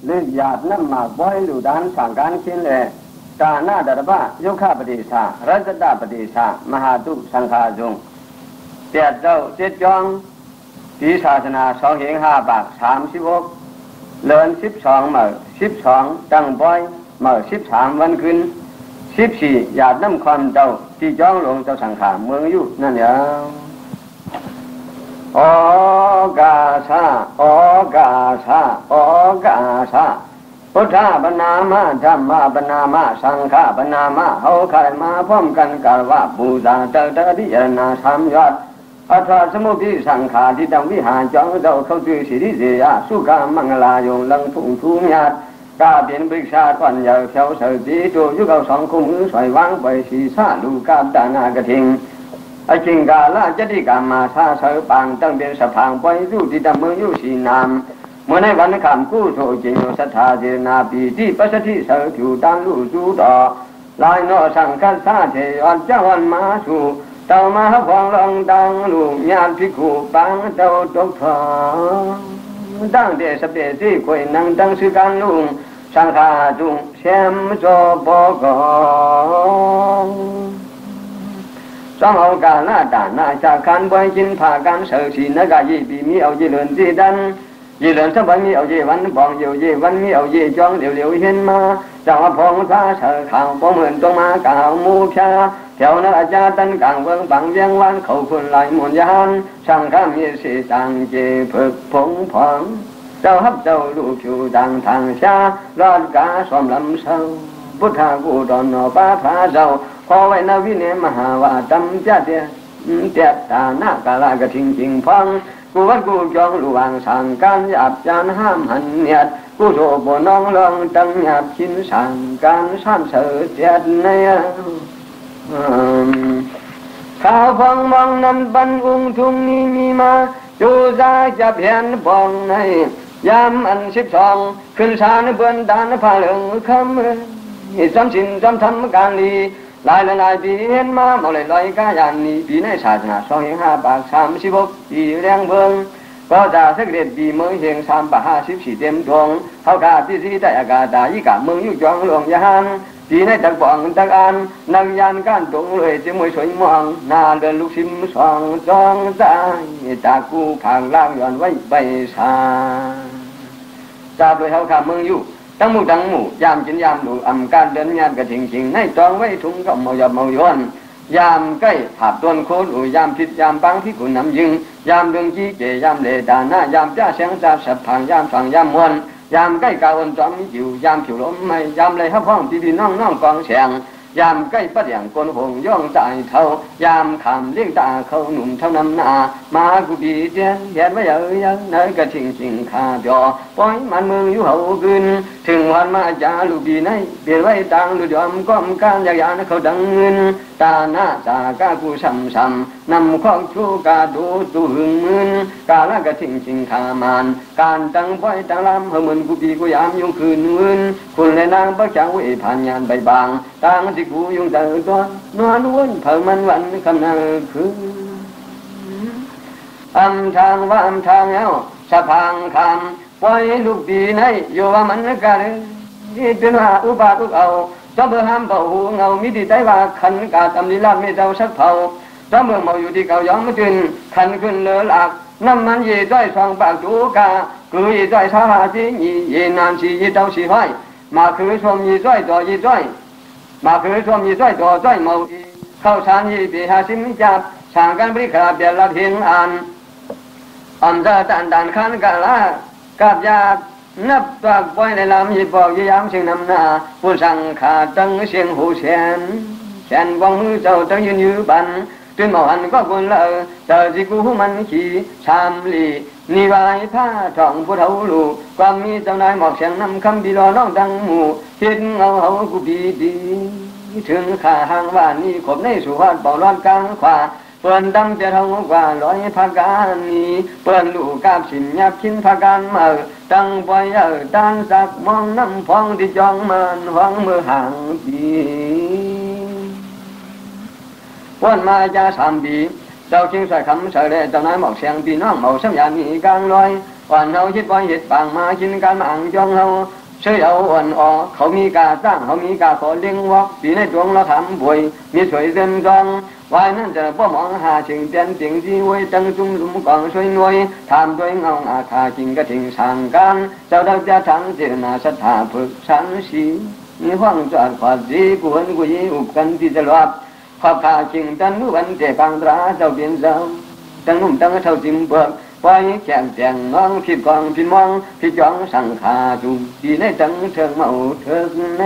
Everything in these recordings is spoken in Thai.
หรือหยาดน้ำหมากบ่อยหรือด้านสั่งการขึ้นเลยกาหน้าดับบ้าโยคะปฏิชารัชดาปฏิชามหาตุสังฆาจงเตียเจ้าเจ็ดจองปีศาสนา2 5 บาท36เลิน12 มื้อ12ตั้งบ่อยมื้อ13วันขึ้น14หยาดน้ำความเจ้าที่จ้องลงเจ้าสังขารเมืองอยู่นั่นเองอกาสาอกาสาอกาสาพุทธะบรรณามาธรรมะบรรณามาสังฆะบรรณามาเฮาขายมาพร้อมกันกล่าวว่าบูชาเตอพิจารณา3 ยอดอัตถสมุทิสังขารที่ตั้งวิหารจ้องเจ้าเข้าชื่อสิริเสียสุขามังลายงลังทุ่งทุ่งญาติกาเป็นปรึกษาก่อนอย่าเขียวเสดีตัวยุคเอา2 คู่มือสวยวางไปศีรษะลูกาบดานากระทิงไอจิงกาลาจะดีกามาซาเสอปางตั้งเป็นสะพางปล่อยรูที่ดำเมืองยุสีนามเมื่อในวันคำกู้โถจิงโยสัทธาเจนาปีที่ปัสสติเสอผิวดันลูจูดอลายนอสังคัสสาเทวันเจ้าวันมาสู่เต่ามาฟองลองดังลูกญาติพิคูปังเต่าตกทองดังเดชเปที่คอยนั่งดังสื่อการลุงสังฆาจุงเชมโจปกองสองเอากาหน้าด่านหน้าจากการบอยจินผ่าการเสือสีนักยีปีมีเอาเยเลินที่ดันเยเลินสบายมีเอาเยวันบองเยวันมีเอาเยจองเหลียวเห็นมาจังว่าพองพระเสือข่าวพองเหมือนตรงมากาวมูชาแถวนักอาจารย์ตันกลางเมืองบางเวียงวันเขาคนไหลมนยานสังฆามีสีสังเจฝึกผงผองเจ้าฮับเจ้าลูกชูดังทางชารอดกาสมลำเศร้าพุทธากูดอนนอป้าพระเจ้าพอไว้นาวิเนมหาวาตัมจัดเตียตาหน้ากาลากระทิงจิงพังกูวัดกูจองหลวงสั่งการหยาบจานห้ามหันเนียดกูโฉบน้องลองตั้งหยาบชินสั่งการสามเสือเตียดในข้าวฟังมองน้ำบันอุ้งทุ่งนี้มีมาจูซาจับเห็นบองในยามอัน12ขึ้นชานเบือนดานผ้าเหลืองคำจำสินจำทำการดีลายปีเห็นมาเมาลอยกายันนี้ปีในศาสนา2 5 บาท36ปีแรงเบิงก็จะสักเด็ดปีเมืองเฮียง3 บาท54เต็มดวงเขากาที่สีได้อากาศได้ยี่กะเมืองยุจองหลวงยานปีในตะบองตะอันนักยานการตรงเลยจะมวยสวยมองนาเดินลูกซิมสองจองตายจากกูผ่างล่างย้อนไว้ใบชาจากโดยเขาขาเมืองอยู่ตั้งหมู่ยามกินยามดูอำการเดินงานกระถิงจริงในจองไว้ถุงก็เมายาเมายวนยามใกล้ผาบต้นโคดูยามผิดยามปังที่คุณนำยิงยามเดืองจี้เกยามเลดาหน้ายามจ้าเสียงจ้าสับผางยามฟังยามมวนยามใกล้กาวนจอมอยู่ยามผิวล้มไม่ยามเลยฮับห้องพี่น้องกองเสียงยามใกล้ปัดอย่างกลหงย่องใจเท่ายามขำเลี้ยงตาเขาหนุ่มเท่าน้ำนามากูดีเจียนเห็นว่าเยอะเนยกระชิงขาเปียปล่อยมันมืออยู่เฮาขึ้นถึงวันมาจาลูกบีในเปลี่ยนไว้ตังดูยอมก้มการยานเขาดังเงินตาหน้าจากากูซ้ำนำข้องชูกาดูหึงมึนกาละกระชิงขามันการตั้งปล่อยตั้งลำเฮมืนกูบีกูยามยุ่งคืนเงินคุณในนางปักจังวิผ่านยานใบบางตั้งที่กูยุ่งแต่ตัวนวลวนเพิ่มมันวันคำนาคืออำทางว่าอำทางแล้วสะพังคำปล่อยลูกดีในอยู่ว่ามันกันที่เป็นว่าอุบาทุกเอาจ้าเบื่อห้ามเบาหูเงามิดีใจว่าขันกาตำลีลาไม่เจ้าสักเผาจ้าเบื่อเมาอยู่ที่เก่ายองไม่ตื่นขันขึ้นเลือหลักน้ำมันยีจ้อยสองปากจูกาคือยีจ้อยสาหาจียีนานสียีเจ้าสีห้อยมาคือชมยีจ้อยต่อยีจ้อยมาคือชมยีจ้อยต่อจ้อยเมาเข้าชานยีปี50จับสั่งกันบริขารเบียร์ละเพียงอ่านอันจะดันขันกะละกับยานับตัวปล่อยในลำยีบอกยามเสียงนำหน้าผู้สั่งขาดตั้งเสียงหูแฉนวางมือเจ้าตั้งยืนบันตื่นหมอนก็ควรละเจอสิกูมันขี่ชามลีนิวายผ้าท่องผู้เฒ่าลูกความมีเจ้านายหมอกเสียงนำคำดีรอน้องดังหมู่เห็นเงาเขากูดีถึงขาหางว่านี่ขบในสุวรรณเป่าร้อนกลางขวาเปิ่นดำจะเท่ากว่าร้อยพักการนี้เปิ่นลูกกาบสินยับชิ้นพักการมาตั้งปล่อยด้านสักมองน้ำพองที่จองมันหวังมือห่างปีวันมาจะ3 ปีเจ้าชิงใส่คำเสด็จเจ้านายหมอกเสียงพี่น้องเมาสัญญาณมีกลางลอยวันเฮาคิดว่าเหตุบางมากินการอ่างจองเฮาเชื่อเอาอ่อนออเขามีกาจ้างเขามีกาขอเลี้ยงวักปีในดวงเราทำบ่อยมีสวยเต็มกองวายนั่นจะป้อมองหาชิงเตียนเสียงจีไว้จังจุ่มลุมกองช่วยหน่วยทำด้วยเงาอาคาจิงกระถิงสั่งการเจ้าดาวจะทั้งเจนาศรัทธาฝึกสันสีมีห้องจอดขวาดีกวนกุยอุบกันที่จะรอบขอบขาชิงจันวันเจปังตราเจ้าเปลี่ยนเจ้าตั้งนุ่มตั้งเท่าจิมเบิกไว้แข่งแจงน้องผิดกองผิดมองผิดจ้องสั่งขาจุดีในตั้งเถิงเมาเถิงใน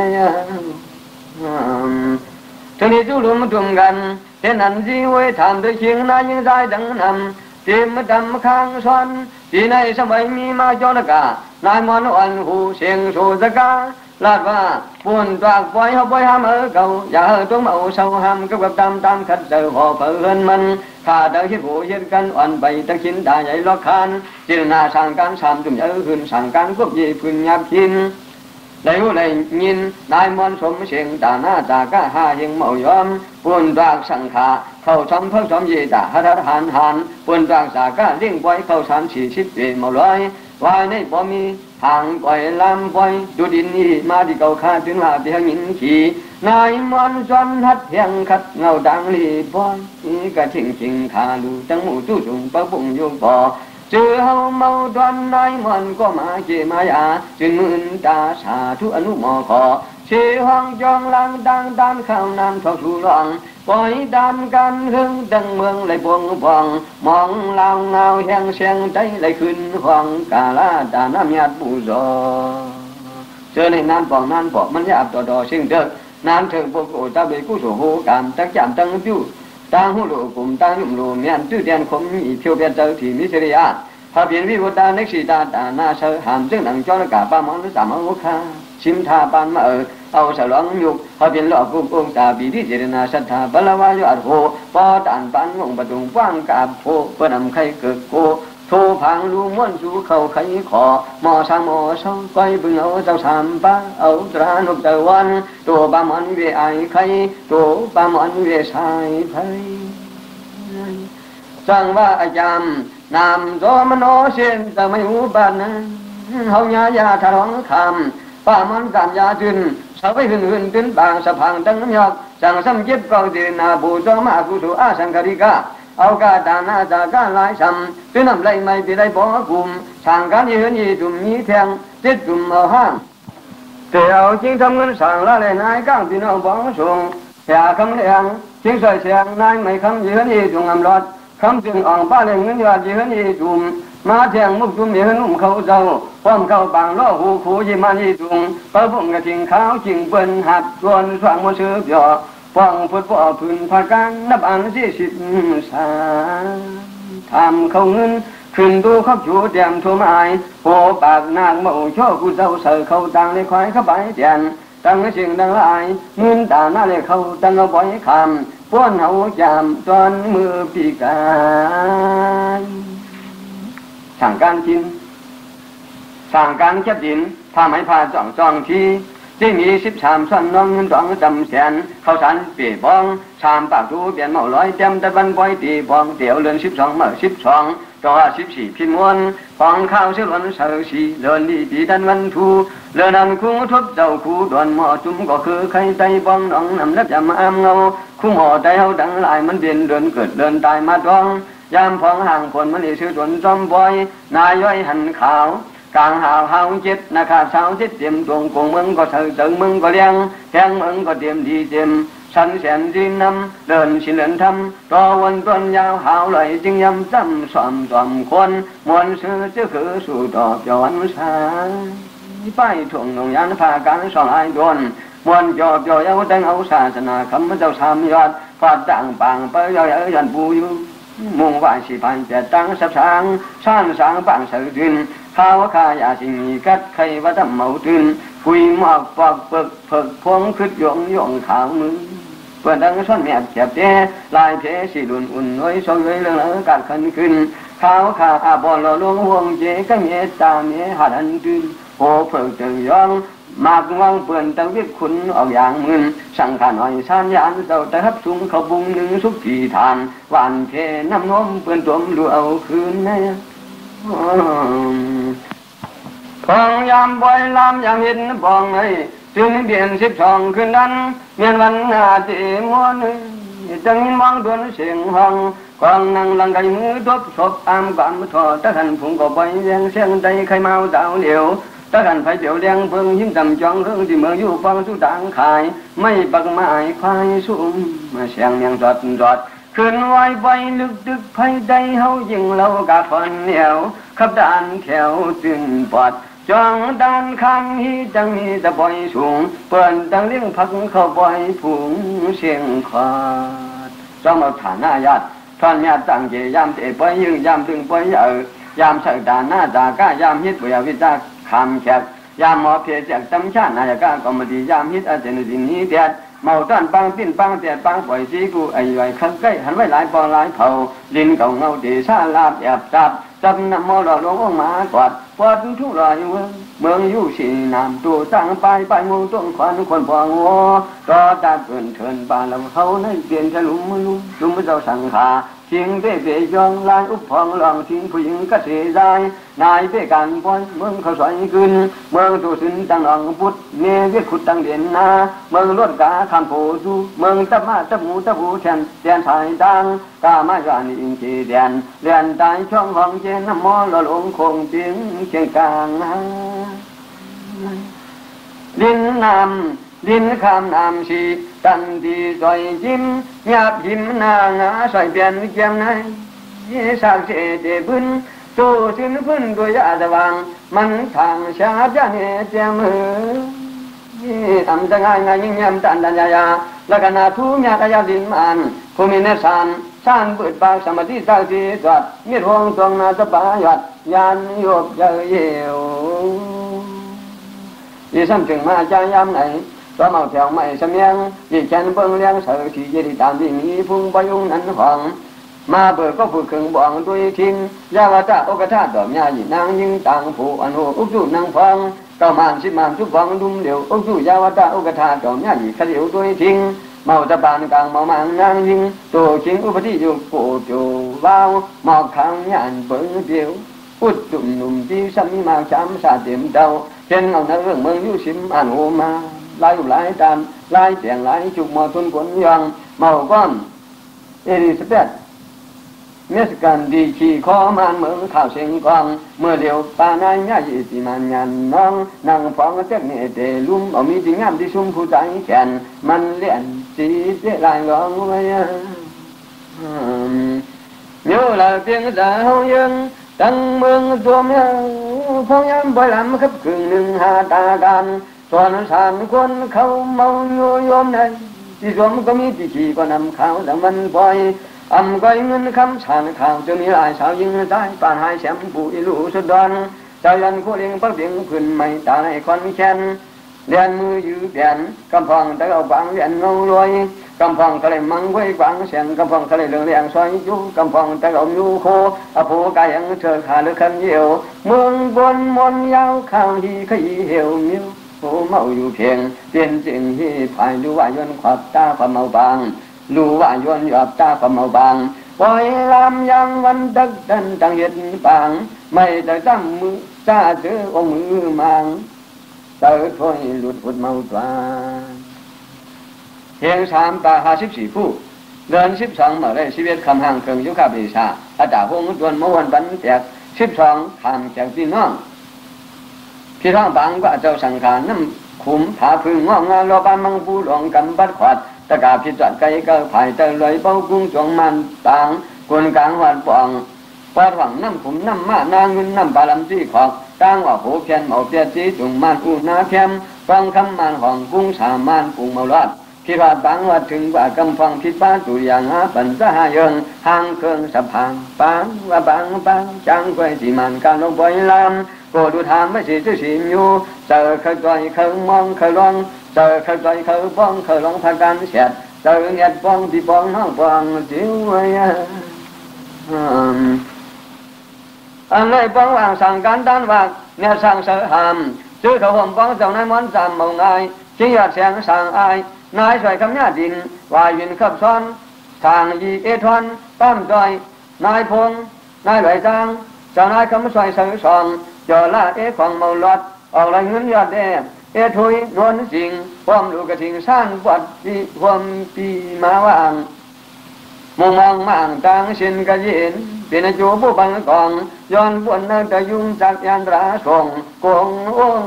ทีนี้จู่ลุมทุ่มกันเห็นอันจีไว้ทำด้วยเชียงนายยังใจดังนำเต็มดำข้างซ้อนที่ในสมัยมีมาจรกานายมอนอ่อนหูเสียงโซสกาลาดว่าปุ่นตากปล่อยเขาปล่อยห้ามเก่าอย่าตัวเมาเศร้าห้ามกับตามขัดเสือห่อเพื่อนมันข้าเดินคิดหูยึดกันอ่อนไปตะขินได้ใหญ่ล็อกคานจินนาสั่งการสามจุ่มเยอะขึ้นสั่งการควบยีพื้นยับขินได้รู้ได้ยินนายมอนสมเสียงตาหน้าตากะหายังเมายอมปุ่นตากสังขาเข้าซ้อมเพิ่งซ้อมยีตาหัดหันปุ่นตากสากะเลี้ยงไว้เข้า30 ปีเมาลอยวายในบ่มีทางปล่อยลำปล่อยดูดินนี่มาที่เก่าข้าถึงลาเพียงหินขี่นายมอนจวนหัดเพียงขัดเงาดังรีบอยนี่กะชิงขาดูจังหมูจู่จุงปะปุ่งอยู่บ่อเจอเฮาเมาดวนนายมอนก็มาเจมายาจึงมืนตาสาธุอนุโมขอเชห้องจองลังดังด้านข้าวนานทอสู่รองปล่อยดานกันหึงดังเมืองไหลบวงบองมองลาวเงาแหงเสียงใจไหลขึ้นห้องกาลาดาน้ำยัดบูจอเจอในนานปองมันยาบต่อเชิงเถิดนานเถิงพวกโอตาเบกู้สู่หูกามตักจามตั้งจู่ตาหูหลูกลุ่มตายุ่มหลูเมียนตื้อเดียนคมมีเพียวเพียนเจอที่มิเสริยาพาเพียนวิวตาเน็กสีตาตาหน้าเชอหามซึ่งหนังจ้อนกาป้ามอนหรือสามเอาคาชิมทาปานมาเอาฉลองยุกพาเพียนหลอกกุงตาบีที่เจริญศรัทธาบลาวายอดโหปอตานปานงงประดุงว่างกาบโพเพื่อนำไข่เกิดโกโทพังลูม้วนสู่เข้าไข่ขอมอสามอสองก้อยบึงเอาเจ้าสามป้าเอาตรานุกตะวันตัวปามอนเวไอไข่ตัวปามอนเวสายไผ่สังว่าอาจารย์นามโสมโนเส้นแต่ไม่หูบานนั้นเฮายายาทะร้องคำป้ามันกามยาจุนสาวไปหึนตึ้นบางสะพังตั้งน้ำยอกสั่งซ้ำเจ็บกองเจนาบูจอมากุศลอาสังคาริกาเอากาตานาจากาลายซ้ำตื้นน้ำไหลไม่ไปได้บ่อกลุ่มสั่งการยืนยีจุ่มมีแทงเจ็ดจุ่มเอาห้างแต่เอาจริงทำเงินสั่งละเลยนายก้างพี่น้องบ้องส่งแห่คำเลี้ยงจริงใส่เสียงนายไม่คำยืนยีจุ่มอำรอดคำจึงอ่องป้าเลี้ยงเงินยอดยืนยีจุ่มมาแทงมุกจุ่มยืนนุ่มเขาเจ้าพร้อมเข้าบางล้อหูขู่ยิมันยีจุ่มเปิดบุ้งกระทิงขาวจิงเปิ้นหัดส่วนสว่างมันซื้อเปียฟังพุทธพ่อพื้นภาการนับอัน40 สาทำเขาเงินขึ้นดูขับชูเตรียมทั่วไม้โหปากนางเมาโชกูเจ้าเสือเขาต่างในควายเข้าไปเตียนตั้งสิ่งดังหลายเงินตาหน้าเลยเขาตั้งเอาบ่อยคำป้วนเฮาจามจนมือปีกายสั่งการกินสั่งการเก็บดินถ้าไม่พาจ่องที่ที่มี13 ส่วนน้องเงินดองจำแสนเข้าสารเปียบองชามปากทูเปลี่ยนเมาลอยเต็มตะวันปล่อยตีบองเตี๋ยวเรือน12 เมื่อ12ต่อ14 พิมวนฟองข้าวเสือล้นเสือสีเรือนดีปีดันวันทูเรือนนำคุ้งทบเจ้าคู่ดวนหม้อจุ่มก็คือไข่ไตบองน้องนำนับจำอ้ามเงาคุ้งห่อใจเฮาดังลายมันเดินเดินเกิดเดินตายมาดองยามฟองห่างคนมันชื่อดวนจอมบอยนายย่อยหันขาวกลางหาวหาวเจ็ดนาคาสาวเจ็ดเตรียมตรงกงเมืองก็เธอเจอเมืองก็เลี้ยงแทงเมืองก็เตรียมดีเตรียมสันแสนจีนำเดินสิเดินทำต่อวันต้นยาวหาวไหลจึงยำจำสอมสอมคนมวนซื้อเจ้าคือสู่ดอกจอนสายไปถ่วงนงยันพาการสองไอ้โดนมวนจอบจ่อยเอาแต่งเอาศาสนาคำเจ้าสามยอดฟาดต่างปางไปย่อยยันปูอยู่มุ่งว่าสิพันจะตั้งสับสางสร้างสางปางสือดินข้าวข้ายาสิงกัดไข่วัดเมาตื่นคุยหมอกปอกเปิกเพิกพวงขึ้นยงขาวมือเปิดดังซ้อนแมบเจ็บเจ้ลายเพสีดุนอุ่นน้อยสวยเรื่องการขันขึ้นข้าวข้าอาบอลลงห่วงเจก็เมตตาเมหัดันตื่นโอเพิกตื่นยองมากวังเปิ่นตั้งวิขุนออกอย่างมืนสั่งขาหน่อยสานยานเจ้าแต่ทับสูงเขาบุงหนึ่งสุขีทานหวานเพน้ำนมเปิ่นตัวมดูเอาคืนแน่พองยามบ่อยลามยามเห็นพองไอ้จึงเดียน12คืนนั้นเมียนวันอาทิมัวนึจังมองดวนเสียงห้องกองนั่งลังไก่มือทบศพอามก่อนมาทอตะขันผงก็ไปเลี้ยงเสียงใจใครเมาสาวเหลียวตะขันไฟเดียวเลี้ยงเพิ่งยิ้มจำจองเรื่องที่เมื่ออยู่ฟังสุดางขายไม่ปักไม้ควายสูงมาเสียงเมียงจอดขึ้นไว้ไปลึกดึกไฟใดเฮายิงเรากะฟันเหนียวขับด่านแถวจึงปอดจองด้านข้างฮีจังมีตะบอยสูงเปิ่นดังเลี้ยงพักเข้าบอยผงเสียงขอดจ้องเอาฐานหน้าญาติท่อนญาติตั้งเจยามเตะปอยยืงยามถึงปอยยามเสดานหน้าตาก้ายามฮิตบุญวิจารคำแขกยามหมอเพียจากตำชาตินายก้ากรมดียามฮิตอาเจนุดินนี้เดียดเมาต้อนปังปิ้นปังเตียดปังปล่อยสีกูไอ้ไว้ข้างใกล้หันไว้หลายปอหลายเผาลินเก่าเงาดีชาลาบแอบจับจำนำมอหล่อหลวงองค์มากอดปอดทุรอยเมืองอยู่สีน้ำตัวตั้งไปมงต้นขวัญคนพองวต่อตาเกินเถินป่าลำเขาในเปลี่ยนทะลุมลุมเจ้าสังขาทิ้งเบ้เบยองลายอุบพองลองทิ้งผู้หญิงก็เสียใจนายเบ้การปอนเมืองเขาสอยขึ้นเมืองตัวสินตั้งหลังพุทธเนวิขุดตั้งเด่นนาเมืองรถกาคำโพสูเมืองตะมาตะหมูตะหูแทนแดนสายตังกามายานิอิงชีแดนเลียนตายช่องห้องเจนน้ำมอละหลงคงเสียงเชียงกลางดินน้ำดินคำน้ำชีตันดีซอยจิ้มหยาบหิมนางาใส่เปลี่ยนเกียมไหนสากเจเจพื้นตู้สินพื้นตัวยาสว่างมันทางชาบยาเนเจมือทำจะง่ายยิ่งยำตันดัญญาและขณะทุ่งยากายาดินมันภูมิเนสานชานเปิดปากสมาธิสักทีตรัสมีดวงตรงนาสปายวัดยานโยบเยเยวอีสัมถึงมาใจยามไหนตัวเมาแถวไม่เสมียงยิ่งแขนเบิ้งเลี้ยงเสือขี่เยดีตามที่มีพุ่งไปยุ่งนั้นของมาเปิดก็ฝึกขึงบ่องตัวทิ้งยาวตาโอกาธาดอกยาหญินางยิงต่างผู้อันโหอุจุนางฟังก็มันสิมันทุกฟังดุมเดียวอุจุยาวตาโอกาธาดอกยาหญิขเดียวตัวทิ้งเมาตะบานกลางเมามังนางยิงตัวจิงอุปธิอยู่ปูจูว้าวหมอกขังยานเบิ้งเดียวอุดตุ่มหนุ่มที่ซ้ำมาช้ำสาเต็มเดาเช่นเอาเรื่องเมืองยุสิมอันโหมาลายหลายตามลายเสียงหลายจุกมอทุนผลยังเมาก้อนเอริสเปตเมสกันดีขี่คอมันเมืองข่าวเสียงกองเมื่อเดียวปานายญ่าสิมันยันน้องนั่งฟังเจ้าเนี่ยเตลุ่มเอามีจริงงามที่ชุ่มผู้ใจแขนมันเลี้ยนสีเสียลายร้องไว้โย่ละเพียงแต่เฮายังตั้งเมืองตัวเมียพยายามบ่อยลำขับครึ่งหนึ่งหาตากันส่วนสารคนเขาเมาโยโยมในที่สวมก็มีที่ขี่ก็นำข่าวแต่มันปล่อยอำก้อยเงินคำสารข่าวจะมีหลายสาวยิงใจป่านหายแชมปูอิลูสุดดอนใจยันคู่เลี้ยงปักเลี้ยงพื้นไม่ตาในคอนแคนเลียนมือยืดเดียนกำพังแต่เอาบางเลียนเงาลอยกำพังทะเลมังไว้บางเสียงกำพังทะเลเรื่องเลี้ยงซอยยุกำพังแต่เอายูโคอภูกายังเธอขาหรือคันเยี่ยวเมืองบนมนยาวข้างที่ขยี้เหี่ยวมิ้วโอ้เมาอยู่เพียงเปลี่ยนสิ่งที่ภายดูว่าย้อนขวับตาความเมาบางรู้ว่าย้อนหยอบตาความเมาบางปล่อยลำยังวันดักดันตั้งเห็ดปางไม่ได้ตั้งมือจ้าเจอองมือมังเติร์ดพ้อยหลุดพุดเมาตวาเพียง3 ตา 54 ผู้เดือน12มาได้11คำห่างเครื่องยุคาเบชาอาจารย์พงศ์จวนเมื่อวันบันแจก12คำจากพี่น้องพี่ท้องบางก็เจ้าสังขารน้ำขุมผาพึ่งงอกงานรอบานมังปูหลงกำบัดขวัดตะกาพิจารไก่เกิดภายเตลอยเป้ากุ้งจงมันต่างกวนกลางหวานปองปอดหวังน้ำขุมน้ำมานางเงินน้ำปลาลำจี้ขอกกลางว่าโหเพียนเมาเปียจีจุงมันอูนาเพียมฟังคำมันของกุ้งสามานกุ้งเมาลอดคิดว่าบางว่าถึงว่ากำฟังคิดป้าตุอย่างหาปัญจหาเยิงห่างเครื่องสะพางปางว่าบางจังไว้ที่มันการลงปล่อยลำโกดูทางไม่สิจะสิมอยู่เจอเคยต่อยเคยมองเคยลองเจอเคยต่อยเคยป้องเคยลองพากันเสียดเจอเงียบป้องที่ป้องน้องป้องจิ้วไว้อันเลยป้องวางสั่งการด้านวางเนี่ยสั่งเสือหามซื้อเขาห่มป้องเจ้านายม้อนจำมองนายชี้ยอดแสงสั่งอายนายสวยคำหน้าดินวายวินขับซ้อนทางยีเอทอนปั้มจอยนายพงนายไหลจางเจ้านายคำสวยเสือสองจอละของเมาลอดออกไรเงินยอดแด่ถุยนวลสิงความลูกกระทิงสร้างปวดปีความปีมาว่างมุมมองมั่งต่างสินกระยินเป็นจูผู้บังกองย้อนบนนักตะยุงจากยันตราส่งกงอง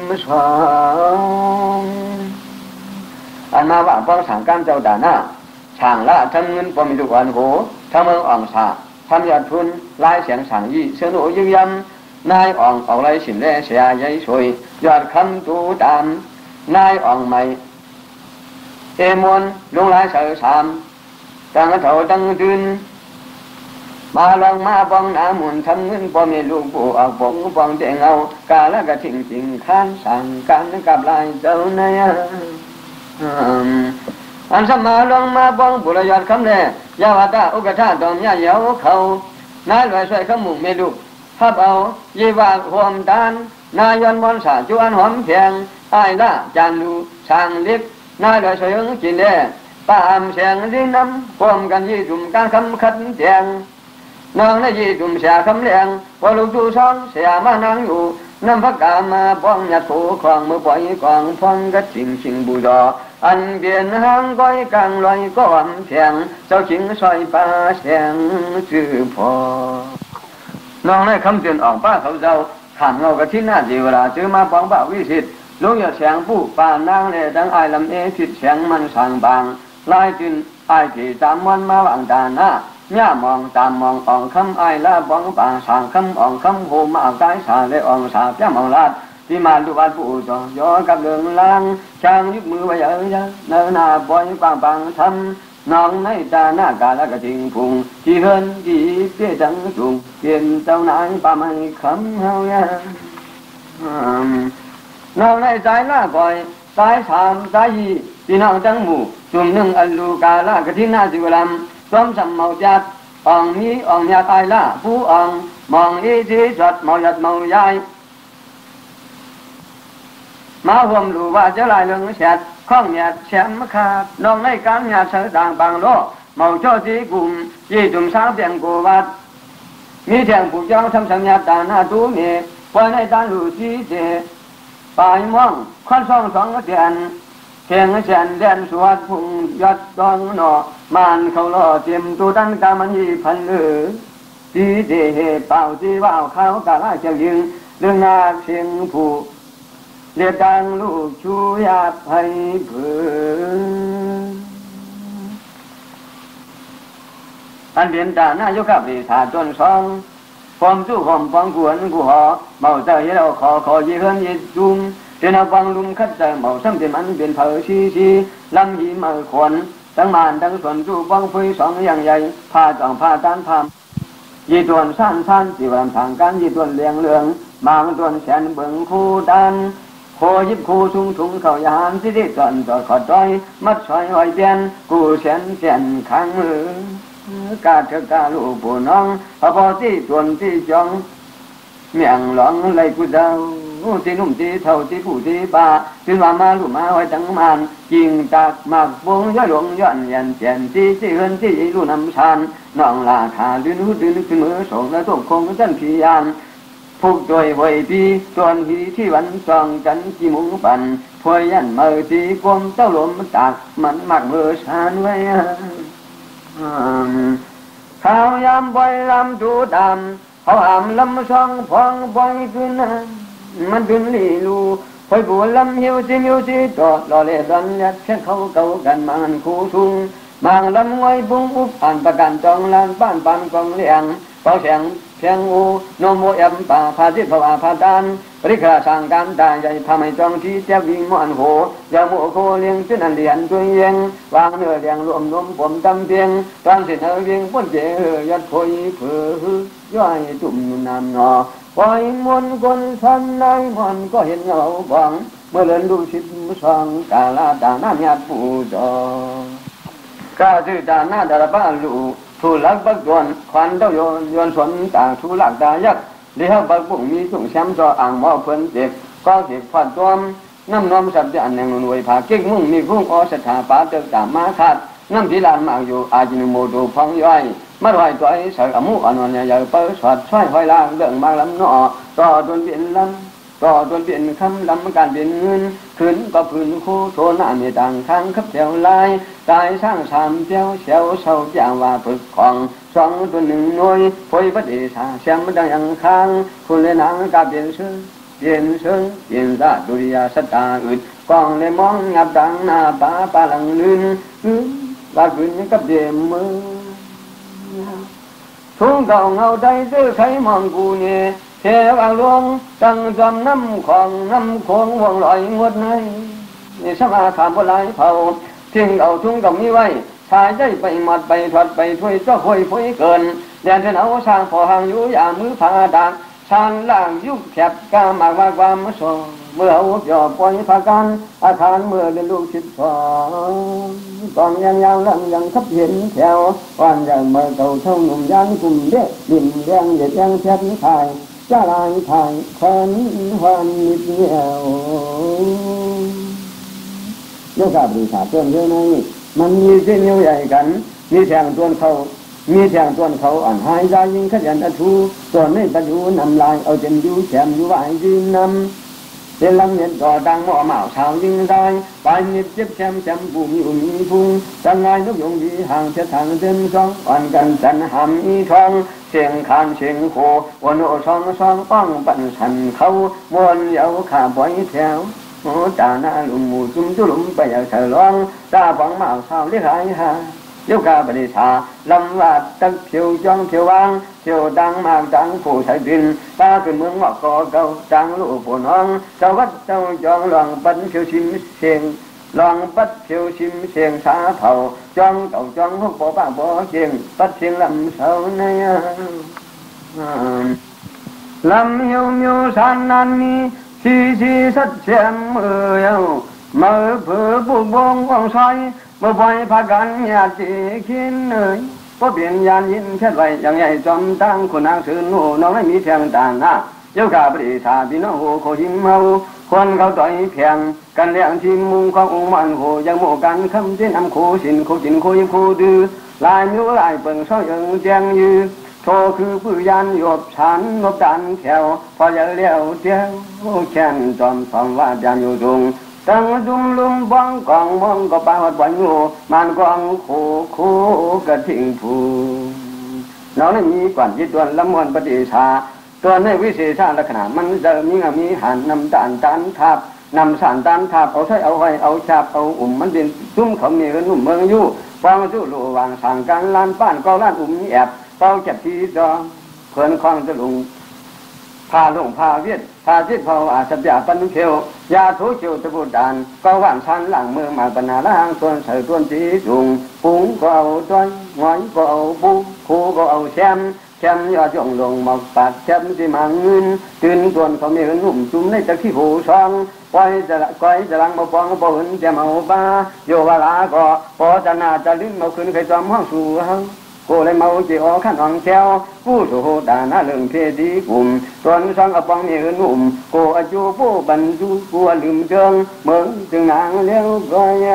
12อันมาว่าป้องสั่งการเจ้าด่าหน้าช่างละทำเงินปมีทุกวันโหทำเมืองอ่องสาทำยอดทุนลายเสียงสั่งยี่เสนุยืนยันนายอ่องออกไรสินแร่เสียใหญ่สวยยอดคำตูตามนายอ่องใหม่มวนลงลายเสือสามตั้งเท่าตั้งตื่นมาลองมาป้องน้ำมุนทำเงินปมีลูกปู่ออกปงป้องเด้งเอากาละกะทิ้งจริงข้านสั่งการกับลายเจ้าเนียอันสมาลงมาป้องปุระยอดคำแน่ยาวตาอุกธาตอมยาเยาเขานายรวยสวยขมุงเมลูกพับเอายีวาหวมดานนายยนบอลสาจวนหอมเพียงไอ้ละจันดูช่างเล็กนายรวยสวยกินแด่ตามเสียงดิ้นน้ำพวมกันยี่จุ่มการคำขัดเตียงน้องได้ยี่จุ่มเสียคำเลียงพอลูกจูซ้อนเสียมานั่งอยู่น้ำพักกามาป้องหยัดผูคลองมือปล่อยกองพองกัดชิงชิงบูดออันเปลี่ยนหางก้อยกลางลอยก้อมเพียงเจ้าชิงซอยป่าเสียงชื่อพอน้องได้คำเตือนออกป้าเขาเจ้าขามเงากระทิ้นหน้าจีเวลาเจอมาป้องบ่าวิสิตลุงหยดเสียงผู้ป่านางเนี่ยดังไอลำผิดเสียงมันสั่งบางลายจินไอที่ตามวันมาหวังดาหน้าย่ามองตามมองอ่องคำไอละบ้องป่าสางคำอ่องคำโหมาเอาใจสาเลยอ่องสาแก้มองลาดที่มาดูบ้านผู้จอยอกับเรื่องล้างช่างยึดมือไว้เยอะเนินหน้าปล่อยปังปังทำน้องในตาหน้ากาละกระทิงพุงที่เฮินที่เปี้ยจังจุงเปลี่ยนเจ้านายป่าไม่คำเฮาเนี่ยน้องในใจละก่อยสายสามสายยี่พี่น้องจังหมู่จุ่มหนึ่งอันลูกาละกระทิงหน้าสิวลำซ้อมสัมเมาจัดอ่องมีอ่องยาตายละผู้อ่องมองอีทีจัดเมาหยัดเมายายมาห่วมดูว่าจะลายเรื่องเสียดข้องหยาดแฉมขาดน้องในการหยาดเสือต่างบางโลเมาโจจีกลุ่มยี่จุ่มสาวเพียงกูวัดมีแทงผูกยาวทำสัญญาตาหน้าตู้เมย์ปล่อยในตาลูซีเจปลายม่วงควันสองเตียนเพียงเสียนเด่นสวดพุ่งยัดดองหนอมันเขาล่อเตรียมตัวตั้งกามันยี่พันเลือจีเจเป่าจีว่าวข้าวกาลาเจ้ายิงเรื่องนาเสียงผู้เรียกดังลูกชูยาให้เพื่ออันเดียนตาหน้ายกกับดีถาจนสองความสู้ความฟังกวนกูหอเมาเจอให้เราขอยีเฮินยีจุงเดินเอาฟังลุมคัดใจเมาซ้ำเต็มอันเป็นเผอชีลำยีมาขวนทั้งมานทั้งส่วนสู้ฟังฟุยสองอย่างใหญ่พาจ่องพาต้านพามยีตวนสั้นจีวันทางการยีตวนเลี้ยงเลืองบางตวนแสนเบิ่งคู่ดันโคยิบคู่ทุงเขายานสิได้จอนจอดขอดร้อยมัดซอยหอยเปียนกูเสียนข้างมือกาเถกาลูกผู้น้องพอที่ตวนที่จองเมียงหลงไหลกูเดาที่นุ่มที่เท่าที่ผู้ที่ป่าถึงว่ามาลูกมาไว้ตั้งมันจิงจากหมากบงย่อหลวงย้อนยันเจียนที่เฮินที่ลูน้ำชานน้องลาขาดืนขึ้นมือส่งและต้มคงจันพิยานผูกโดยหวยปีตวนหีที่วันจองกันกี่มุงปันพวยยันมือที่กลมเจ้าลมตากมันหมักมือชานไว้ข้าวยามบ่อยลำจูดำเขาหามลำซองพองบ่อยขึ้นมันดึงลีลูพอยบัวลำหิวสิจอดรอเล่ดันยัดแค่เขาเก่ากันมันคู่ทุ่งบางลำไว้บุ้งอุบอ่านประกันจองลานบ้านปันกองเลี้ยงเป่าเสียงเพียงอูโนโมเอ็มป่าพาทิพวาพาดานปริคราสังการตาใหญ่พาไม่จองที่เจ้าวิ่งมอนโหยาโมโคเลี้ยงเส้นอันเดียนตัวเองวางเนื้อเลี้ยงรวมนมผมตำเพียงตอนเส้นเอเวียงพ้นเจยัดพอยเผือย่อยตุ่มน้ำนอปล่อยมนคนทันนายมันก็เห็นเงาบังเมื่อเล่นดูชิดสองกาลาดานาญาติผู้จอกาจืดดานาดาบ้าลูทุลักบักดวนควันเต้าโยนสวนต่างทุลักดายักเลี้ยวบักบุ้งมีจุ่งแชมป์จออ่างหม้อเพิ่นเจ็บก็เก็บผัดตัวน้ำนมสับจะอันแหงรวยผาเก๊กมุ่งมีพุ่งอสถาปาเติกตามมาขาดน้ำที่ลานมาอยู่อาจินโมดูพองย่อย mất hoài tuổi sợ cả mũ còn nhà giờ bơ xoạt xoay hoài lang lượng mang lắm nọ to tuần biển lắm to tuần biển khăm lắm càn biển nguyên khuyến có phun khu thôn nạ mì tàng khang khắp theo lai tài sang sàm theo xéo sâu chàng và phực khoảng xoắn tuần hưng nuôi phôi bất để xả xem đang ăn khang phun lên nắng cả biển ra đuôi sắt ta ướt còn lên mong ngập đắng na ba lăng lươn và khuyến cấp điểm mơ xuống cầu ngầu tay tư thấy mong cụ nhẹ thế vào luôn trăng trầm năm khoang vòng loại nguột này sắp khám một lại phầu thiên cầu thung cầu như vậy sai dây bày mặt bày thuật bày thui cho hồi phối cơn đèn trên áo sang phò hàng vũ giả mứ phá đạn san làng giúp khẹp ca mạc ma qua mất sổ mưa áo gió quay phá can than mưa lên lũ chít phò còn nhang nhang lăng nhang khắp hiến theo hoàn giờ mở cầu thông nùng gian cùng đế điểm đen để đen xét thải cha lại thải khoan hoàn nhịp nhiều nếu cả bị xả tuần như nàyมันมีเส้นใหญ่กันมีแทงต้นเขาอ่อนหายใจยิ่งขยันอัทูส่วนในปัจจุบันนำลายเอาเจนยูแฉมยูไหวยืนนำเป็นลังเน็ตก่อดังหม้อหม่าชาวยิ่งได้ไปนิดเจ็บแฉมปุ่มอยู่มีพุงจันไงนกยงดีห่างเสียทางเต็มช่องอ่อนกันจันหำอีทองเสียงคานเสียงโควันโอซองป้องปั่นสันเขาวนเยาขาบ่อยแถวจานาลุมมูจุมจุลุมไปอยากเฉลองตาฝังหม่าชาวเรียกหายหาเดี๋ยวกาบริษาลำว่าตั้งเที่ยวจ้องเที่ยววางเที่ยวดังมากดังผู้ใช้บินตาขึ้นเมืองหมอกก่อเก่าจังลูกผู้น้องเจ้าวัดเจ้าจองลองปันเที่ยวชิมเสียงลองปัดเที่ยวชิมเสียงสาเผาจ้องเก่าจ้องห้องบ่ป้าบ่เชียงปัดเสียงลำเสาในลำเหี่ยวเมียวสันนันนี้ชีสัดเชียมมือเผือบุบงวงซอยบ่บ่อยพากันญาติขินบ่เปลี่ยนยานยินแค่ไว้อย่างใหญ่จอมตั้งคนนางสื่อหูน้องไม่มีเพียงต่างหน้าเจ้าข้าปริธาพี่น้องหูโคหิมเมาคนเขาต่อยเพียงกันเลี้ยงทีมมุงขององค์มันโหยังโมกันคำเส้นนำโคสินโคจินโคยิมโคดื้อลายนิ้วลายเปิงซ้อยยังแจงยือโทคือผู้ยันหยบฉันนบดันแถวพอจะเลี้ยวเดียวแค้นจอมสองว่ายันอยู่ตรงตั้งดุมลุมบ้องกองมองก็ปาหัดวันงูมันกองคู่กระทิ้งผู้น้องนั้นมีก่อนยึดตัวละมวนปฏิชาตัวในวิเศษลักษณะมันจะมีหันนำตันทับนำสารตันทับเอาใช้เอาไว้เอาชาบเอามันเป็นซุ้มเขามีเรื่องนุ่มเมืองยู่ฟังจู่ลู่วางสั่งการลานป้านก็ลานแอบเป้าจับทีจอเพื่อนคล้องจะลุงพาลงพาเวียดพาจิตพออาสับยาปันเขียวยาทุเขียวตะบูดานก็ว่านชันหลังมือมาปนาล่างส่วนใส่ส่วนจีจุงปุ้งก็เอาต้นงอยก็เอาปูคูก็เอาแชมยอดจงลงหมอกปากแชมที่มังเงินตื่นส่วนเขามีหนุ่มจุ่มในตะขี้หูช่องปล่อยจะลังมาปองบ่เห็นจะเมาบ้าโยวาลาก็พอจะน่าจะลิ้นมาขึ้นเคยจอมห้องสู่ห้องกูเลยเมาจีอขันอ่องแก้วกูสู่ด่าหน้าเรื่องเพดีกลุ่มส่วนสองกระป๋องมีหนุ่มกูอายุผู้บรรจุกูลืมเชิงเมืองจึงนางเลี้ยวก้อย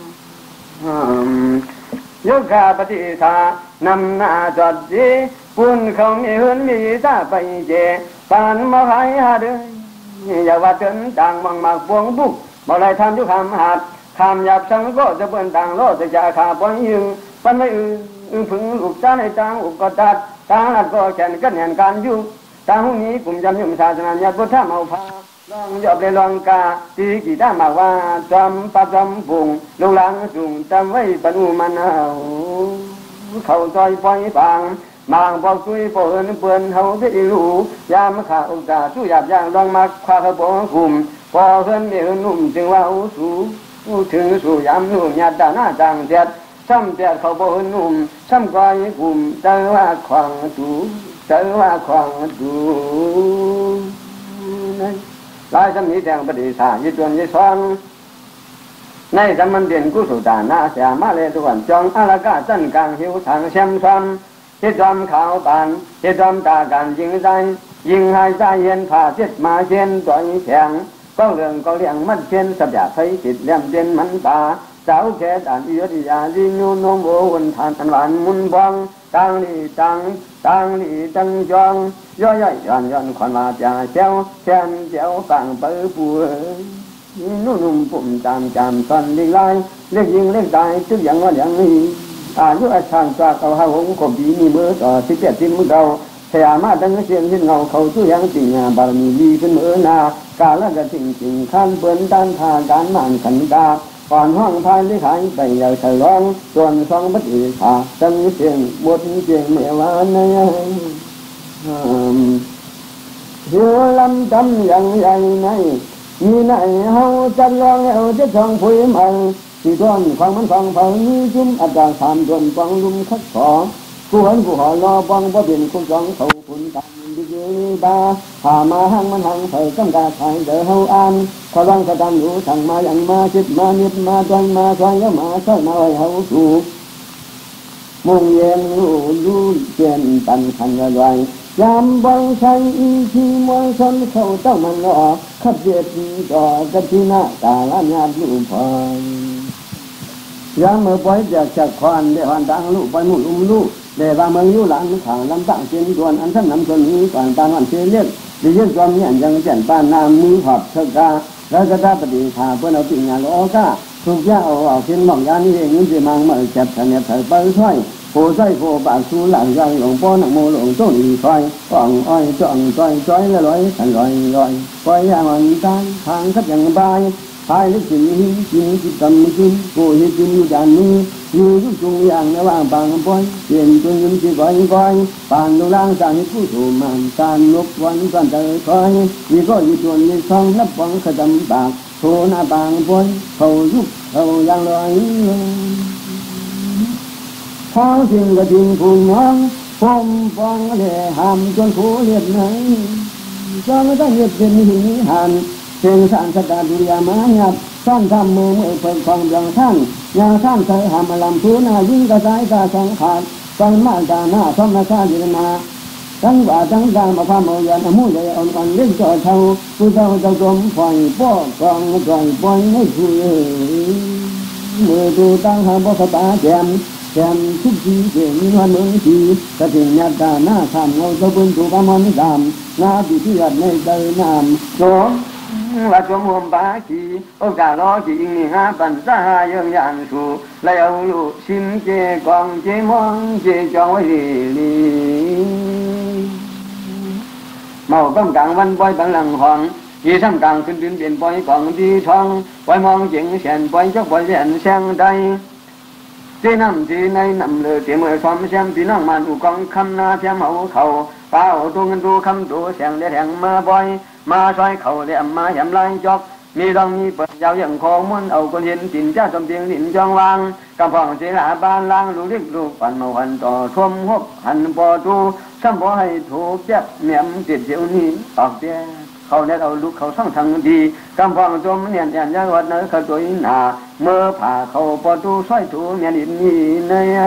ยกขาปฏิทานำหน้าจอดจีปุ่นเขามีหืนมีตาไปเจปานมาหายหาเด้อย่าว่าเดินต่างมังมากบวงบุกบ่ได้ทำยุคำหัดคำหยาบสังก็จะเปื่อนต่างโลดจะขาปอยยึงปันไม่พึงอุกจ้าในจางอุกกตัดตาลัดก็แขนกันแหนการยุ่งตาหูนี้กลุ่มจำยุ่งศาสนาญาติพุทธเมาพาลองยอบเลยลองกาตีกีตามาว่าจอมปะจอมปุ่งลงหลังจุงจำไว้ปนุมันเอาเขาซอยปล่อยฟังมางบอกซุยเปื่อนเขาได้รู้ยามขาอุกาสู้หยาบย่างลองมาคว้าขบวนกลุ่มพอเพื่อนมีหนุ่มจึงว่าสู้ถึงสู่ยามนุ่มญาติหน้าจางเจ็ดซ้ำแต่เขาบ่หนุ่มซ้ำก้อยกลุ่มเจอว่าขวางดูนั่นหลายสำนีแดงปฏิสายึดตัวยึดซ้อนในสมันเด่นกุศลตาหน้าเสียมาเลยทุกวันจองอาลากาจันกลางหิวทางเชื่อมซ้ำเฮ็ดจอมขาวปานเฮ็ดจอมตาการยิงใจยิงหายใจเย็นผ่าเจ็ดมาเช่นต่อยแข็งก็เรื่องก็เลี้ยงมันเช่นสับยาไฟจิตเลี้ยมเด่นมันตาเจ้าแค่ด่านอิยติยาดิญูนงโบวนทานหวานมุนบอง tăng lì tăng giòn gió dậy giòn khoan mà trà chéo xem chéo phẳng bờ bùa nung bụng chạm toàn đi lai lênยิงlên đại tứcอย่างว่าอย่างนี้อายุอาชางตาเขาหาหงขบีมีมือต่อสิบเจ็ดมือเราแผ่มาดังเสียงที่เงาเขาตู้ยังจริงบารมีดีขึ้นมือนากาละกะจริงขั้นเปิ้นด้านทาการมันขันตาก่อนห้องพายได้ขายไปใหญ่ฉลองส่วนสองบัดอีกาจังเสียงบทเสียงเมื่อวานในหิวลำจำอย่างใหญ่ในมีไหนเฮาจัดลองเอาจะช่องผุยใหม่ที่ต้นความมันของเผามีจุ่มอาจารย์สามต้นฟังลุมคัดขอกูหันกูหอรอบังบ่เป็นคุ้มจองเขาคุณตามดีเจบาพามาหังมันหังเผยกำกาไทยเด้อเฮาอ่านขอร้องกระทำอยู่สั่งมาอย่างมาจิตมานิดมาจอยมาซอยมาซอยมาไว้เฮาถูกมุ่งเย็นรู้เจียนตันขันระไรยามบังชัยอีทีมวยชนเข้าเต้ามันรอขับเจ็ดต่อกันที่หน้าตาละญาติลูกพอยยามเมื่อปล่อยจากควานได้หอนดังลูกไปมุ่งลูกได้ว่าเมืองยุหลานข่าวลำตั้งเชียนดวนอันทั้งนำชนนี้ก่อนปานวันเชียเลียนดิเยี่ยมจอมเนี่ยยังเจียนปานนามมือหอบเชิดกาแล้วก็ได้ปฏิภาเพื่อนเอาปิ่งงานโลกาทุกอย่างเอาเพียงมองยานี่เองยิ่งจะมังเมื่อจับทะเลเผยไปช่วยโผล่ใส่โผล่ปากสูหลังยังหลงป้อนหนังโมหลงต้นอีคอยอ่องอ้อยจ่องจ้อยละร้อยขันลอยปล่อยยางอ่อนตายทางขับอย่างบายพายลึกกินจิตกำกินโกหิกินอยู่จานนี้อยู่จุงอย่างในว่างบางปอยเปลี่ยนจนยิ้มจีก้อยปานดูล่างจากให้ผู้ถูมันการนกวันกันเตยคอยมีก็อยู่จนมีช่องนับวังขจำปากโทหน้าบางปอยเขายุบเขาอย่างลอยข้าวทิ้งก็ทิ้งผู้มองพมฟองเลยห้ามจนผู้เลียดไหนก็ไม่ต้องเลียดเป็นหินหันเชิงสารสกัดดุยามาหยับซ่อนทำมือเปิดความเบียงท่านยาท่านเคยหามลำพูนายิ่งกระสายตาสังขาดฟังมาตาหน้าท้องนาคาดินาทั้งว่าทั้งการมาพาโมยันมุ่งใจอ่อนกันเล่นจอเท่าผู้เจ้าเจ้าจมปล่อยป้อกองปล่อยให้คุยมือดูตั้งหางบ่สตาแจมทุกทีเกี่ยมีวันเมืองทีกระถิ่นญาติหน้าทำเงาตะบุญถูกประมันดำหน้าปีที่ยัดในใจน้ำโสว่าจมหัวปาขีโอกาสรอขีนี่หาปัญญาเยื่อยันสู่แล้วลูกชิมเจกองเจมองเจจองไว้ลีเมากำกลางวันปล่อยบังหลังห้องยี่ทำกลางขึ้นดินเปลี่ยนปล่อยกองดีทองปล่อยมองเจียงแสนปล่อยจกปล่อยแสนแสงใดเจน้ำจีในน้ำเลือดเจียมเมื่อความแสงพี่น้องมันอุกองคำนาเทียมเอาเขาเป้าตัวเงินตัวคำตัวแสงเดือดแห่งมาบ่อยมาซอยเขาเรียมมาแหมลายจอกมีรองมีเปิดยาวอย่างคอม้วนเอาคนเห็นจินจ้าจมเตียงหินจองวางกำพองเจราบานล่างลูกเล็กลูกปั่นมาหันต่อท่วมหบหันปอตูซ้ำบ่ให้ถูกแจ็บเหนียมติดเสียวนี้ตอกเตี้ยเขาเนี่ยเอาลูกเขาทั้งทางดีกำพองจมเนียนยาวัดเนื้อเขาตัวอินหาเมื่อผ่าเขาปอตูสร้อยถูเนียนอินนี่เนี่ย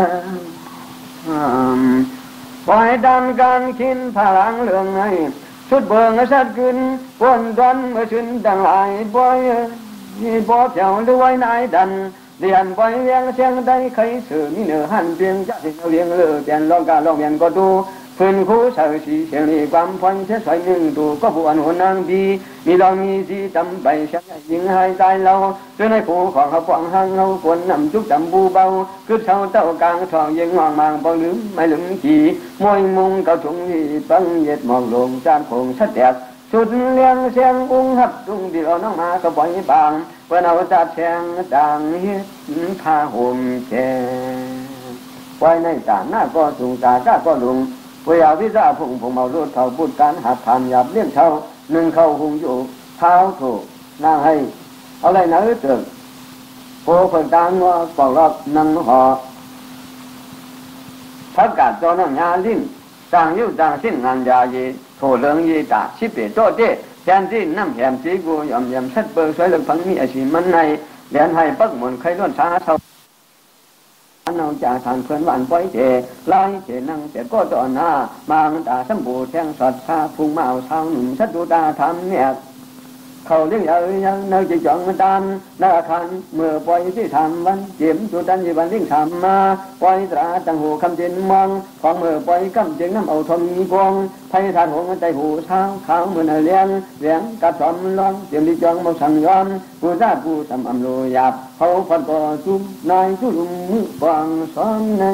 ปล่อยดันการขินพลังเรื่องไงสุดเบิ่งสัตว์ขึ้นวนดันเมื่อชุนดังหลายบ่อยบ่เจ้าด้วยนายดันเรียนบ่อยเลี้ยงเสียงได้ใครสื่อมีเนื้อหันเพียงจะเสียงเลี้ยงเลือเปลี่ยนลองกาลองเปลี่ยนก็ดูพื้นคู่เสือสีเสียงนี้ความพันเสียสวยหนึ่งดูก็ผู้อันหัวนางดีมีลองมีสีจำใบเสียงยิงให้ใจเราจนในผู้ของเขาฟังหังเขาฝนนำจุกจำบูเบาคือเช้าเต้ากลางทองยิงห่างมางบ่ลืมไม่ลืมขี่มวยมุงเกาถุงที่ปังเย็ดมองลงจานคงชัดแดดสุดเลี้ยงเสียงอุ้งหับตุ้งเดียวน้องมาก็บ่อยบางเพื่อนเอาจัดแสงจางเฮ็ดผ้าห่มแช่ไว้ในจานหน้าก็สูงตาก็ลุงเวียวิจาพุ่งผมเอาลูดเท่าบุตรการหัดทำหยาบเลี้ยงเท่าหนึ่งเข้าหุงอยู่เท้าถูกนางให้เอาอะไรนะเติมโผล่คนตางงอปอกรอบนั่งห่อพักกาดจอน้ำยาลิ้นจางยิ้วจางสิ้นงานยาเยโถเลืองยีตาชิเปโตเจแทนที่น้ำแหมสีกูยอมชัดเปิดสวยเลืองพังมีอาชีพมันในเลียนให้ปักหมุนใครล้วนช้าเท่าเอาจากทานเพื่อนวันปล่อยเจไล่เจนั่งเจก็ต่อหน้าบางตาสมบูรณ์แทงสอดชาพุงเมาเท้าหนุ่มชัดดูตาทำเนี่ยเขาเลี้ยงยังเนื้อจีจงตามนาคันเมื่อปล่อยที่ทำวันเจียมสุดันยีวันเลี้ยงทำมาปล่อยตราตังหูคำเจนมองของเมื่อปล่อยกำเจงน้ำเอาทมีพวงไทยทานหงใจหูเท้าขาวเมื่อเลี้ยงกัดสอมร้องเจียมดีจงมองสั่งย้อนผู้ซาผู้ทำอำโลหยาบเขาฟันก่อจุ่มนายจุ่มมือฟังซ้อนใน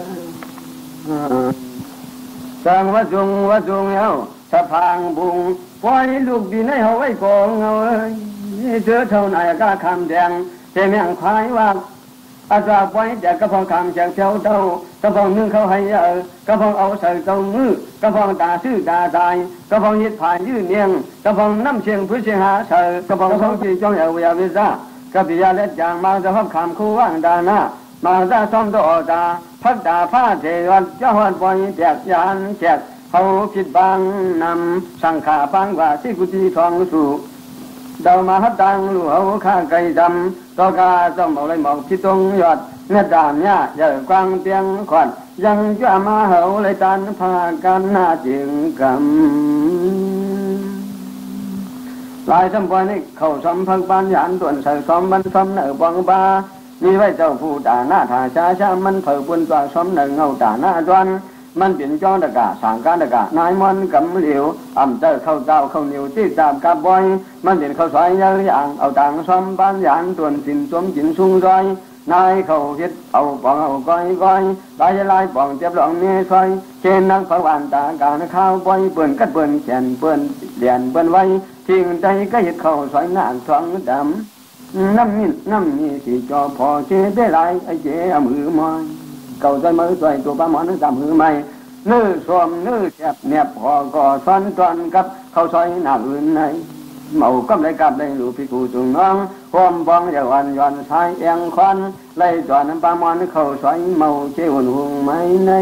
สังวัดจงเย้าสะพางบุงปล่อยลูกดีในเอาไว้กองเอาเสือเท่าไหนก็คำแดงเจ้าแม่งควายว่าอาจารย์ไว้แต่กระพองคำเชียงเชียวเต้ากระพองนึ่งเขาให้กระพองเอาใส่เต้ามือกระพองตาซื่อตาตายกระพองยึดผ่านยืดเนียงกระพองน้ำเชียงพื้นเชียงหาใส่กระพองจีจ้องเอาวิวิซากระปิยาเล็ดจางมาจะพับคำคู่ว่างดานามาจะซ้อมต่อตาพักตาผ้าเทวันเจ้าหันปล่อยแจกยานแจกเขาคิดบางนำสังขาฟังว่าสิกุฏิทองสู่เดามาฮัดตังลู่เขาข้าไก่ดำต่อกาจ้องเอาเลยหมอกที่ตรงยอดเนื้อดามเนี่ยใหญ่กว้างเตียงขวัญยังจะมาเหาเลยตันพากันหน้าจึงกำลายสมบัตินี่เขาสมพักบานยานต่วนใส่สมบันสมเหนือบางบามีไว้เจ้าผู้ด่าหน้าถาช้ามันเผยปุ่นตัวสมเหนือเงาด่าหน้าจวนมันเป็นจ้องตะกะสางการตะกะนายมันกำเหลียวอ่ำเจ้าเข้าเจ้าเข้าเหนียวที่ตามกับบอยมันเป็นข้าวซอยยางเอาต่างซ้อมบ้านยานต่วนสินสวมจินสูงซอยนายเขาคิดเอาปองเอาก้อยลายปองเจ็บหลงเมียซอยเช่นนักพระวันตาการข้าวบอยเปิ่นกัดเปิ่นแขนเปิ่นเหรียญเปิ่นไว้ทิ้งใจก็เห็ดเข้าซอยหน้าท้องดำน้ำมีสีจอพอเชื่อได้ไรไอ้เจ้ามือมอยเก่าใจมือใจตัวป้าหมอนจำมือไม่เนื้อสวมเนื้อแฉบเนียบพอก่อซ้อนจอนกับเขาซอยหน้าอื่นในเมาก็เลยกลับเลยลูกพี่กูจุงน้องความบองอย่าวันย้อนสายเอียงควันไล่จอนป้าหมอนเขาซอยเมาเจ้าหุ่นหุ่งไม่ใน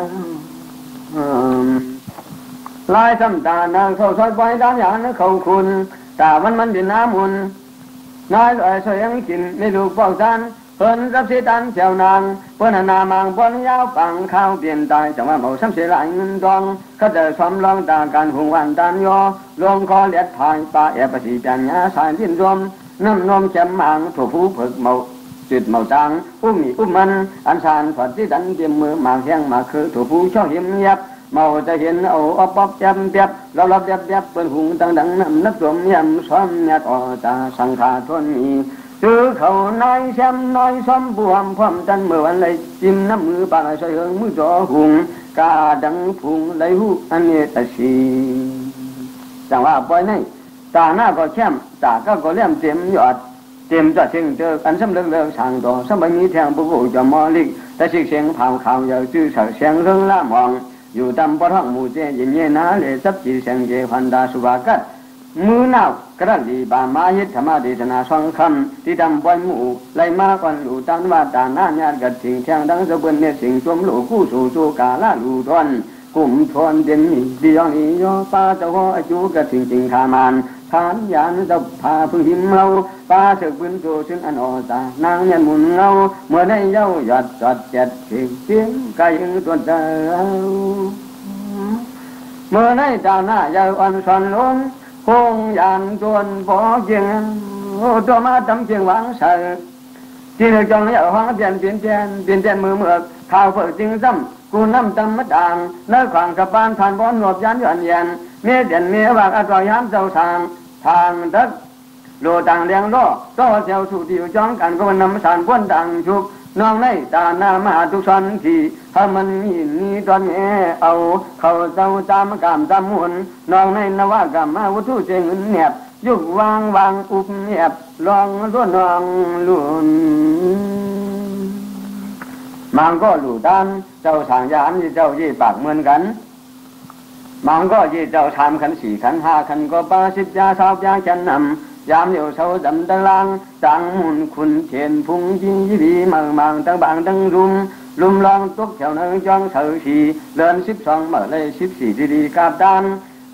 ลายซ้ำตานางเขาซอยปล่อยด้านอย่างนั้นเขาคุณตามันเป็นน้ำหุ่นน้อยลอยสวยยังกินไม่ลูกบอกจันเพิ่นรับสิตันเจ้านางเพิ่นนามังเพิ่นยาวปังข้าวเปลี่ยนตายจังว่าเมาซ้ำเสียหลายเงินดองเขาจะซ้อมร้องตาการหงวันตันยอลงคอเลียดพายปลาแอบประสีจันยาสายดิ้นรวมน้ำนมแจ่มมังถูกผู้ฝึกเมาจุดเมาจางอุ้มมันอันชานฝัดที่ดันเตรียมมือมาแห้งมาคือถูกผู้ช่อหิมยับเมาจะเห็นเอาป๊อบแจ่มเปียบเราเปียบเปิ้นหุงดังน้ำนับรวมยำซ้อมยัดอตาสังขาทนมีคือเขาน้อยแชมน้อยซ้อมบวมพร้อมจันเมื่อวันเลยจิ้มน้ำมือปลาใส่เฮืองมือจ่อหุงกาดังพุงไหลหูอันนี้ตะชีจังว่าปล่อยในตาหน้าก็แช่มตาก็เลี่ยมเต็มยอดเต็มจะเชิงเจอกันซ้ำเลิกสั่งต่อซ้ำไปมีแทงผู้จะมอลิกแต่เสียงเผาข่าวอย่าจื้อเสียงเรื่องละมองอยู่ตามปะท้องหมู่เจยินเยนาเลยซับจีเสียงเจพันดาสุภากัดมือนาวกระดีบามายิธรรมเดชนาสองคำที่ทำปล่อยหมู่ไล่มาก่อนหลู่จันว่าตาหน้าญาติกัดสิ่งแทงดังสะเบินเนี่ยสิ่งชมหลู่คู่สู่กาละหลู่ทอนกลุ่มทวนเด่นเดียวนี้ย่อป้าเจ้าอาจูกัดสิ่งจริงขามานทานยานจะพาพึ่งหิมเราป้าเสกปืนโจซึ่งอันอตานางยันหมุนเงาเมื่อได้เย้าหยอดจอดเจ็ดเสียงไก่ตัวเจ้าเมื่อได้ตาหน้ายาวอันสันล้นคงยานจวนพอเจียงตัวมาทำเจียงหวังใส่ที่เหลือจังเนี่ยหวังเปลี่ยนมือข่าวเปิดจริงซ้ำกูน้ำจำมัดด่างเนื้อขวางกับบ้านผ่านบอนหนวดยันยันเมียเด่นเมียว่าอัตรายามเจ้าทางดักโลต่างเลี้ยงล้อต่อเจ้าสู่ที่จ้องกันก็มันนำสารพ้นดังชุกน้องในตาหน้ามาทุกสันทีถ้ามันมีนี่ตอนแม่เอาเขาเจ้าจามกามจำหุ่นน้องในนว่ากามมาวัตถุเจงเนียบยุกวางอุบเนียบลองล้วนน้องลุ่นมังก็หลู่ด้านเจ้าสั่งยานที่เจ้ายี่ปากเหมือนกันมังก็ยี่เจ้าทำขัน4ขัน5ขันก็ป้า10ยา20ยาฉันนำยามเหลียวเสาดำตังลางจังมุนคุณเทียนพุงยิงยีบีมังตั้งบางตั้งลุมลองตุกแถวนึงจ้องเสือสีเดิน12เมื่อเลย14ดีกาบดาน